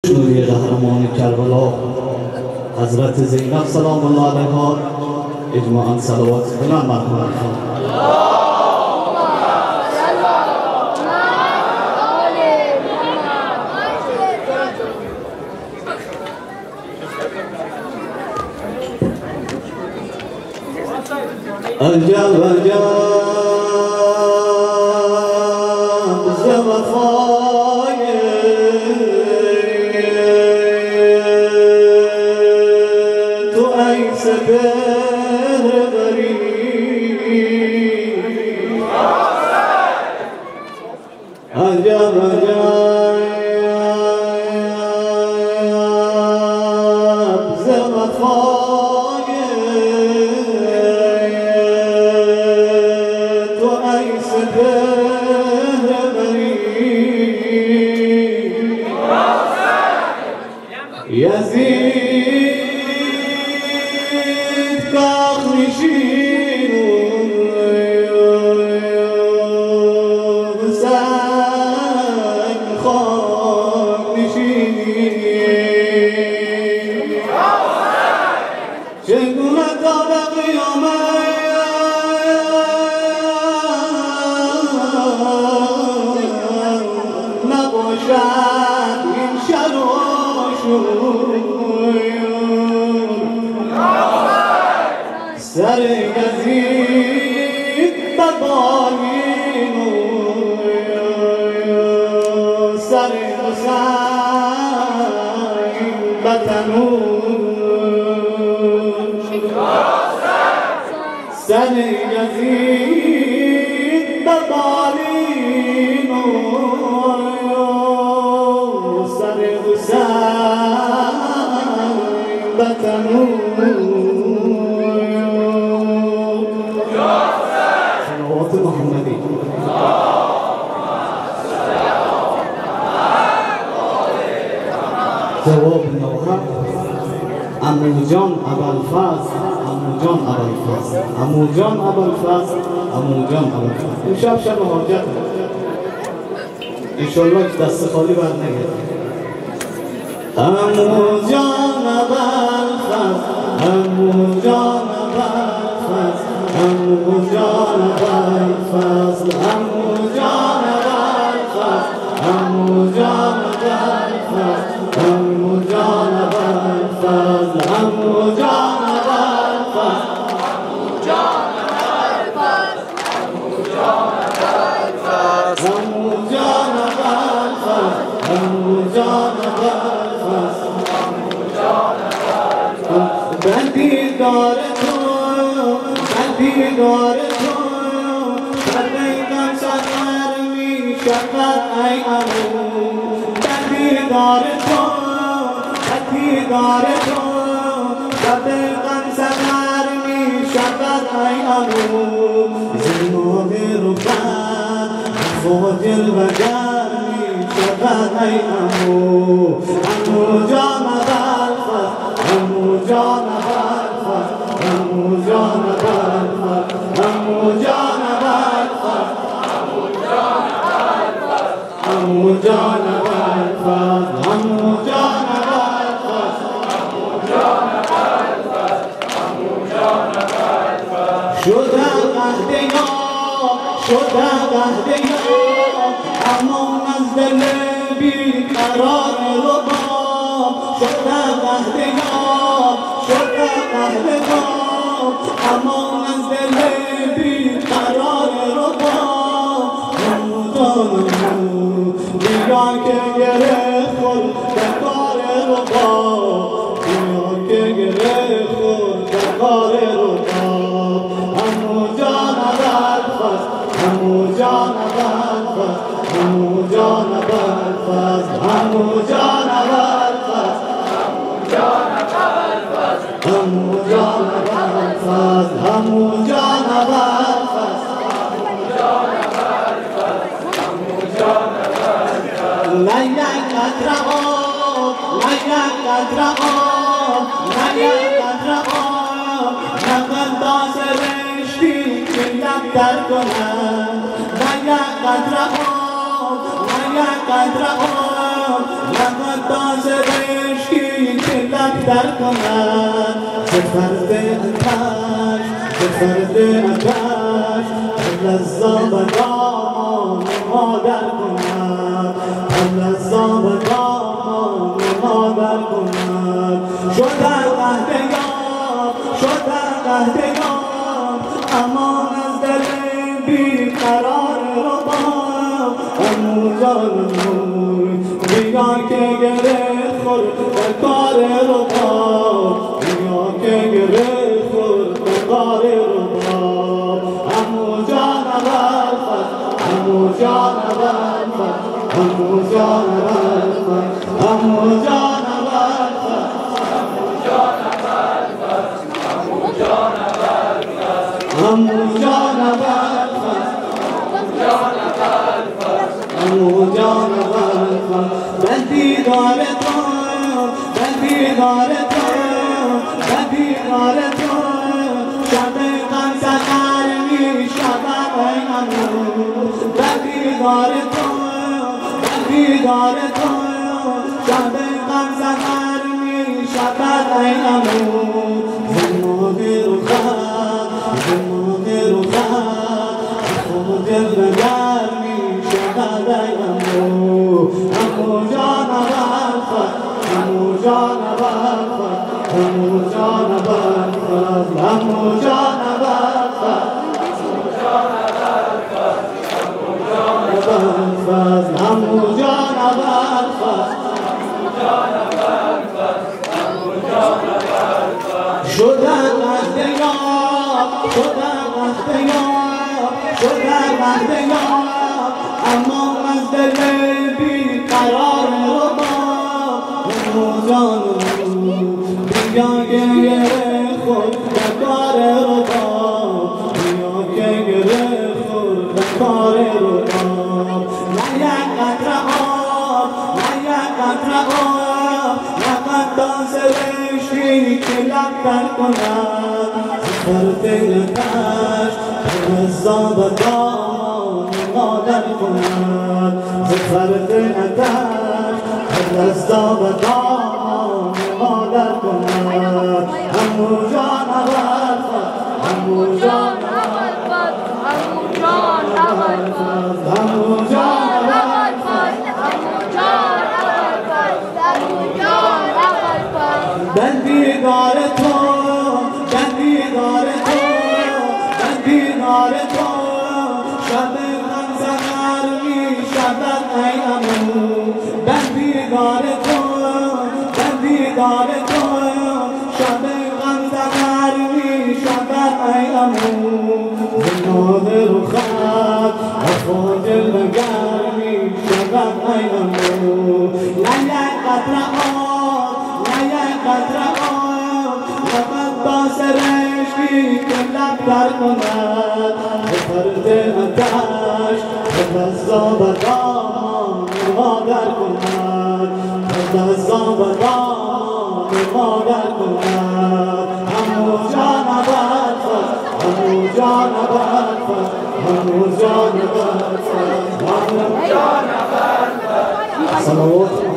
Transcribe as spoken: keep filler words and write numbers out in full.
نوری قهرمان کربلا حضرت زینب سلام الله علیها اجماعاً صلوات بلند مرحوم عجب عجب ز وفای تو ای سپهری عجب عجب ز وفای یزید کاخ نشین حسین خاک نشین چگونه تا به قیامت نباشد این شر و شور سر یزید ببالین سر حسین بتنون سر یزید ببالین سر حسین بتنون محمدی جواب نوحه عمو جان ابوالفضل عمو جان ابوالفضل عمو جان ابوالفضل عمو جان ابوالفضل امشب شب حاجت انشالله که دست خالی بر نگردیم عمو جان ابوالفضل عمو جان ابوالفضل عمو جان ابوالفضل عمو جان ابوالفضل عمو جان ابوالفضل عمو جان ابوالفضل عمو جان ابوالفضل عمو جان ابوالفضل عمو جان ابوالفضل عمو جان ابوالفضل عمو جان ابوالفضل بندیدار تو دیدار تو شبیدم سفر می شود ای عمو دیدار تو دیدار تو شبیدم سفر می شود ای عمو زمان روبن فاجل و گرمی شود ای عمو عمو جان ابوالفضل عمو جان ابوالفضل عمو جان ابوالفضل عمو جان ابوالفضل عمو جان ابوالفضل عمو جان ابوالفضل عمو جان ابوالفضل عمو جان ابوالفضل شده قهده یا شده قهده یا اما نزد بی قرار رباب شده قهده یا شده قهده یا اما نزد بی قرار رباب نمودانمون بیا که گره خود در کار رباب بیا که گره خود در کار رباب عمو جان ابوالفضل عمو جان ابوالفضل عمو جان ابوالفضل عمو جان ابوالفضل عمو جان ابوالفضل عمو جان ابوالفضل لا یک قطره آب لا یک قطره آب لا یک قطره آب نقداس رشتی که لب در کنم لا یک قطره آب لا یک قطره آب نقد تازه که لب در کند ز فرد اتش ز فرد اتش لذا به دامان مادر کند لذا به دامان مادر کند شدن قهد یار شدن قهد یار امان از دل بی قرار رباب امو جان نور بیا که گره خور به کار رباب بیا که گره خور به کار رباب امو جان برفت امو جان برفت امو جان برفت امو جان برفت امو جان برفت امو جان برفت امو جان برفت بندی دار تو بندی دار تو بندی دار تو شب غم سحر می شود ای امو بندی دار تو بندی دار تو شب غم سحر می شود ای امو زمان رو خواهد زمان رو خواهد خود دل بگر می شود ای امو امو جان برفت امو جان برفت امو جان برفت امو جان برفت امو جان برفت شدن مهدیاب شدن مهدیاب شدن مهدیاب اما از دل بی قرار رباب امو جان بیا که خود به کار رباب بیا که گره خود به کار رباب نه یک قطره آب نه یک قطره آب نقد تازه رشتی که لب در کند فرد اتش لذا به دامان مادر کند ز فرد اتش لذا به دامان مادر کند امو جان برفت امو جان برفت امو جان برفت امو جان برفت امو جان برفت بندی دار تو بندی دار تو بندی دار تو شب غم سحر می شود ای امو بندی دار تو بندی دار تو شب غم سحر می شود ای امو زمان رو خواهد افا دل بگر می شود ای امو نه یک قطره آب نه یک قطره آب نقد باس رشتی که لب در کند به فرد اتش لذا به دامان مادر کند لذا به دامان مادر کند امو جان برفت امو جان برفت امو جان برفت امو جان برفت